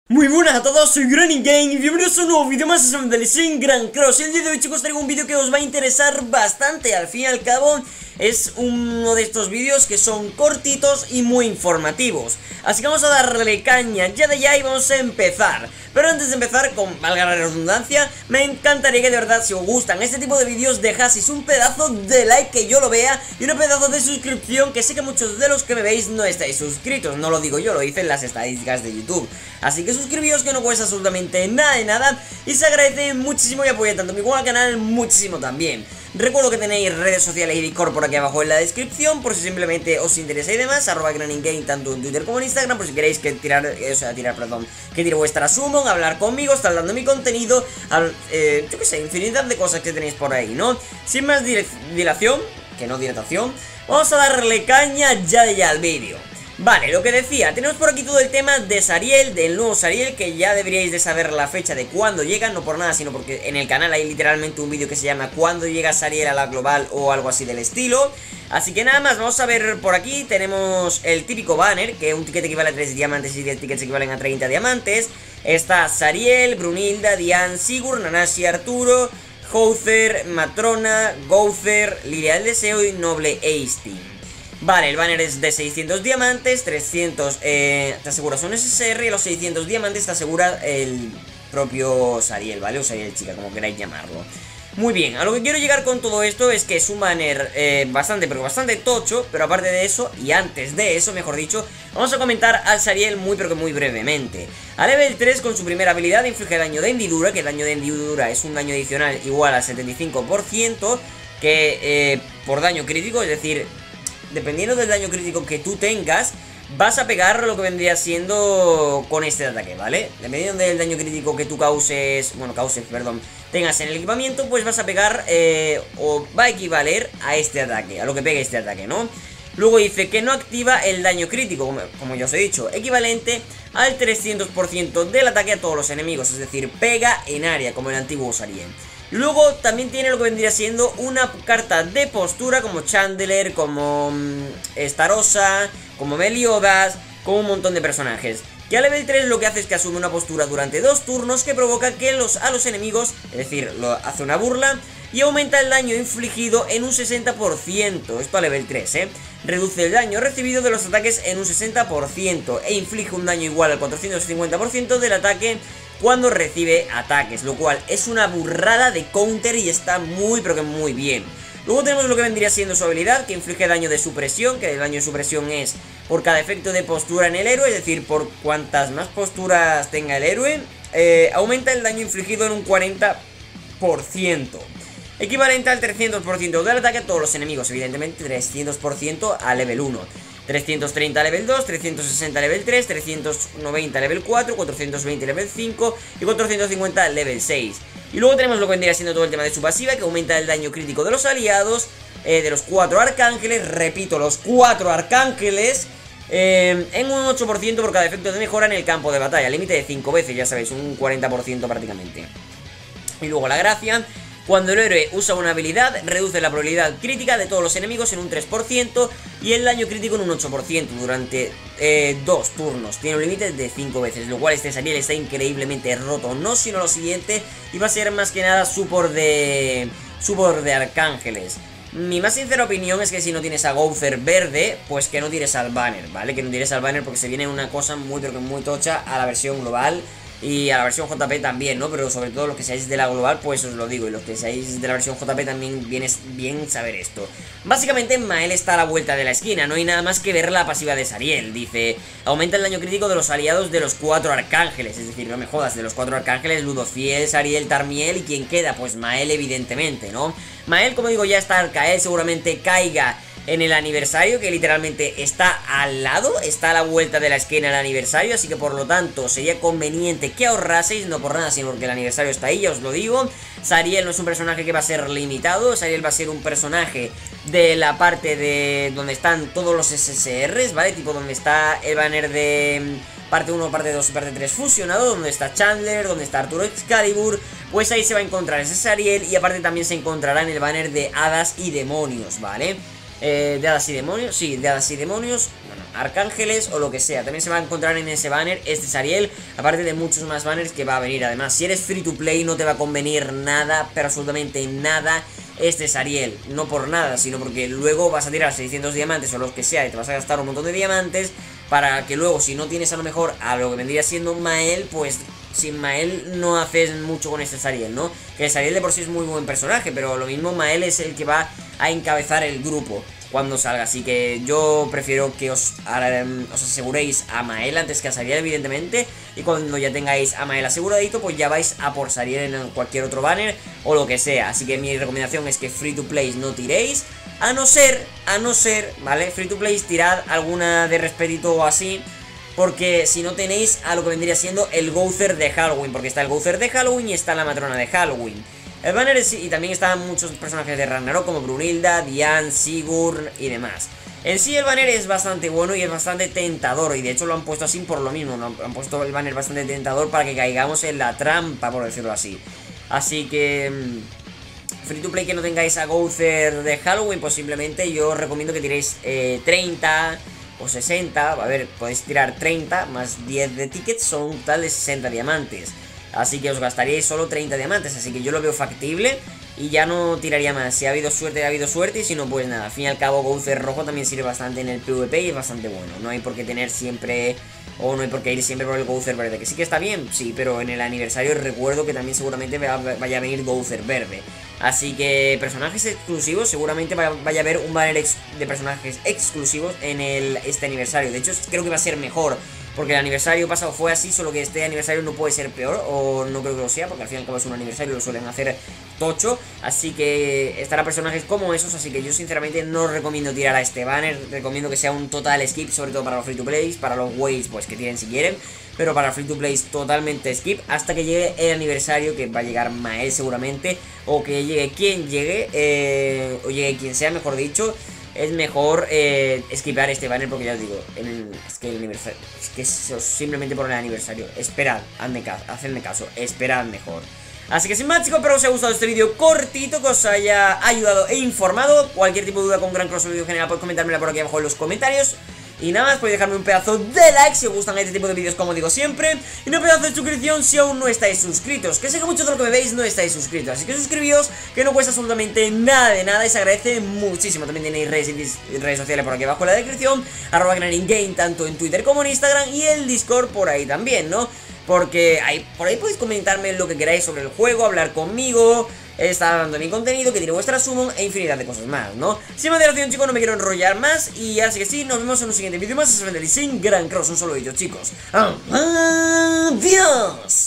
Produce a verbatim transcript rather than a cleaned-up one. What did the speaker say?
Muy buenas a todos, soy Granny Game y bienvenidos a un nuevo vídeo más de Sin Gran Cross. El día de hoy, chicos, traigo un vídeo que os va a interesar bastante. Al fin y al cabo es uno de estos vídeos que son cortitos y muy informativos. Así que vamos a darle caña ya de ya y vamos a empezar. Pero antes de empezar, con valga la redundancia, me encantaría que de verdad, si os gustan este tipo de vídeos, dejaseis un pedazo de like, que yo lo vea, y un pedazo de suscripción, que sé que muchos de los que me veis no estáis suscritos. No lo digo yo, lo dicen las estadísticas de YouTube. Así que suscribíos, que no cuesta absolutamente nada de nada, y se agradece muchísimo y apoya tanto mi canal muchísimo también. Recuerdo que tenéis redes sociales y Discord por aquí abajo en la descripción, por si simplemente os interesa y demás, arroba GrannyGame tanto en Twitter como en Instagram, por si queréis que tirar, eh, o sea, tirar, perdón, que tire vuestra summon, hablar conmigo, estar dando mi contenido, al, eh, yo que sé, infinidad de cosas que tenéis por ahí, ¿no? Sin más dilación, que no dilatación, vamos a darle caña ya de ya al vídeo. Vale, lo que decía, tenemos por aquí todo el tema de Zariel, del nuevo Zariel, que ya deberíais de saber la fecha de cuándo llega, no por nada, sino porque en el canal hay literalmente un vídeo que se llama ¿Cuándo llega Zariel a la global? O algo así del estilo. Así que nada más, vamos a ver por aquí, tenemos el típico banner, que un ticket equivale a tres diamantes y diez tickets equivalen a treinta diamantes. Está Zariel, Brunilda, Diane, Sigurd, Nanashi, Arturo, Howther, Matrona, Gowther, Lilia del Deseo y Noble Aistin. Vale, el banner es de seiscientos diamantes, trescientos eh, te aseguras un S S R y los seiscientos diamantes te asegura el propio Zariel, ¿vale? O Zariel chica, como queráis llamarlo. Muy bien, a lo que quiero llegar con todo esto es que es un banner eh, bastante, pero bastante tocho, pero aparte de eso, y antes de eso, mejor dicho, vamos a comentar al Zariel muy, pero que muy brevemente. A level tres, con su primera habilidad, inflige daño de hendidura, que el daño de hendidura es un daño adicional igual al setenta y cinco por ciento, que eh, por daño crítico, es decir, dependiendo del daño crítico que tú tengas, vas a pegar lo que vendría siendo con este ataque, ¿vale? Dependiendo del daño crítico que tú causes, bueno, causes, perdón, tengas en el equipamiento, pues vas a pegar, eh, o va a equivaler a este ataque, a lo que pegue este ataque, ¿no? Luego dice que no activa el daño crítico, como, como ya os he dicho, equivalente al trescientos por ciento del ataque a todos los enemigos, es decir, pega en área, como el antiguo Zariel. Y luego también tiene lo que vendría siendo una carta de postura como Chandler, como mmm, Starossa, como Meliodas, como un montón de personajes. Que a level tres lo que hace es que asume una postura durante dos turnos que provoca que los, a los enemigos, es decir, lo, hace una burla y aumenta el daño infligido en un sesenta por ciento. Esto a level tres, ¿eh? Reduce el daño recibido de los ataques en un sesenta por ciento e inflige un daño igual al cuatrocientos cincuenta por ciento del ataque cuando recibe ataques, lo cual es una burrada de counter y está muy pero que muy bien. Luego tenemos lo que vendría siendo su habilidad, que inflige daño de supresión, que el daño de supresión es por cada efecto de postura en el héroe, es decir, por cuantas más posturas tenga el héroe, eh, aumenta el daño infligido en un cuarenta por ciento. Equivalente al trescientos por ciento del ataque a todos los enemigos, evidentemente trescientos por ciento a level uno. trescientos treinta level dos, trescientos sesenta level tres, trescientos noventa level cuatro, cuatrocientos veinte level cinco y cuatrocientos cincuenta level seis. Y luego tenemos lo que vendría siendo todo el tema de su pasiva, que aumenta el daño crítico de los aliados, eh, de los cuatro arcángeles, repito, los cuatro arcángeles, eh, en un ocho por ciento por cada efecto de mejora en el campo de batalla, límite de cinco veces, ya sabéis, un cuarenta por ciento prácticamente. Y luego la gracia: cuando el héroe usa una habilidad, reduce la probabilidad crítica de todos los enemigos en un tres por ciento y el daño crítico en un ocho por ciento durante eh, dos turnos. Tiene un límite de cinco veces, lo cual este Zariel está increíblemente roto, no sino lo siguiente, y va a ser más que nada support de, support de arcángeles. Mi más sincera opinión es que si no tienes a Gowther verde, pues que no tires al banner, ¿vale? Que no tires al banner porque se viene una cosa muy pero que muy tocha a la versión global. Y a la versión J P también, ¿no? Pero sobre todo los que seáis de la global, pues os lo digo. Y los que seáis de la versión J P también viene bien saber esto. Básicamente Mael está a la vuelta de la esquina. No hay nada más que ver la pasiva de Zariel. Dice: aumenta el daño crítico de los aliados de los cuatro arcángeles. Es decir, no me jodas, de los cuatro arcángeles, Ludofiel, Zariel, Tarmiel. ¿Y quién queda? Pues Mael, evidentemente, ¿no? Mael, como digo, ya está Arcael, seguramente caiga en el aniversario, que literalmente está al lado, está a la vuelta de la esquina el aniversario, así que por lo tanto sería conveniente que ahorraseis, no por nada, sino porque el aniversario está ahí, ya os lo digo. Zariel no es un personaje que va a ser limitado, Zariel va a ser un personaje de la parte de donde están todos los S S Rs, ¿vale? Tipo donde está el banner de parte uno, parte dos y parte tres fusionado, donde está Chandler, donde está Arturo Excalibur, pues ahí se va a encontrar ese Zariel y aparte también se encontrará en el banner de hadas y demonios, ¿vale? Eh, de hadas y demonios, sí, de hadas y demonios. Bueno, arcángeles o lo que sea. También se va a encontrar en ese banner este Zariel, aparte de muchos más banners que va a venir. Además, si eres free to play no te va a convenir nada, pero absolutamente nada, este Zariel. No por nada, sino porque luego vas a tirar seiscientos diamantes o los que sea y te vas a gastar un montón de diamantes para que luego, si no tienes a lo mejor a lo que vendría siendo Mael, pues sin Mael no haces mucho con este Zariel, ¿no? Que el Zariel de por sí es muy buen personaje, pero lo mismo Mael es el que va a encabezar el grupo cuando salga, así que yo prefiero que os, os aseguréis a Mael antes que a Zariel, evidentemente. Y cuando ya tengáis a Mael aseguradito, pues ya vais a por Zariel en cualquier otro banner o lo que sea. Así que mi recomendación es que free to play no tiréis, a no ser, a no ser, ¿vale? Free to play tirad alguna de respetito o así, porque si no tenéis a lo que vendría siendo el Gowther de Halloween, porque está el Gowther de Halloween y está la matrona de Halloween. El banner es, y también están muchos personajes de Ragnarok como Brunilda, Diane, Sigurd y demás. En sí el banner es bastante bueno y es bastante tentador, y de hecho lo han puesto así por lo mismo, ¿no? Han puesto el banner bastante tentador para que caigamos en la trampa, por decirlo así. Así que free to play que no tengáis a Gowther de Halloween, pues simplemente yo os recomiendo que tiréis eh, treinta o sesenta, a ver, podéis tirar treinta más diez de tickets, son un total de sesenta diamantes. Así que os gastaríais solo treinta diamantes, así que yo lo veo factible y ya no tiraría más. Si ha habido suerte, ha habido suerte, y si no, pues nada. Al fin y al cabo, Gowther rojo también sirve bastante en el PvP y es bastante bueno. No hay por qué tener siempre, o no hay por qué ir siempre por el Gowther verde, que sí que está bien, sí, pero en el aniversario recuerdo que también seguramente vaya a venir Gowther verde. Así que personajes exclusivos, seguramente vaya a haber un banner de personajes exclusivos en el, este aniversario. De hecho, creo que va a ser mejor, porque el aniversario pasado fue así, solo que este aniversario no puede ser peor, o no creo que lo sea, porque al fin y al cabo es un aniversario y lo suelen hacer tocho. Así que estará personajes como esos, así que yo sinceramente no recomiendo tirar a este banner. Recomiendo que sea un total skip, sobre todo para los free to plays, para los ways pues que tienen si quieren. Pero para free to plays totalmente skip hasta que llegue el aniversario, que va a llegar Mael seguramente, o que llegue quien llegue, eh, o llegue quien sea, mejor dicho. Es mejor eh, skipear este banner, porque ya os digo, el, es que el aniversario, es que es simplemente por el aniversario. Esperad, hazme caso, hacedme caso, esperad mejor. Así que sin más, chicos, espero que os haya gustado este vídeo cortito, que os haya ayudado e informado. Cualquier tipo de duda con Gran Cross o vídeo general podéis comentármela por aquí abajo en los comentarios. Y nada más, podéis dejarme un pedazo de like si os gustan este tipo de vídeos, como digo siempre. Y un pedazo de suscripción si aún no estáis suscritos, que sé que muchos de los que me veis no estáis suscritos. Así que suscribíos, que no cuesta absolutamente nada de nada y se agradece muchísimo. También tenéis redes, redes sociales por aquí abajo en la descripción, arroba GrannyGame, tanto en Twitter como en Instagram, y el Discord por ahí también, ¿no? Porque ahí, por ahí podéis comentarme lo que queráis sobre el juego, hablar conmigo, estar dando mi contenido, que tiene vuestra summon e infinidad de cosas más, ¿no? Sin más dilación, chicos, no me quiero enrollar más. Y así que sí, nos vemos en un siguiente vídeo más. Sin Gran Cross, un solo vídeo, chicos. ¡Adiós!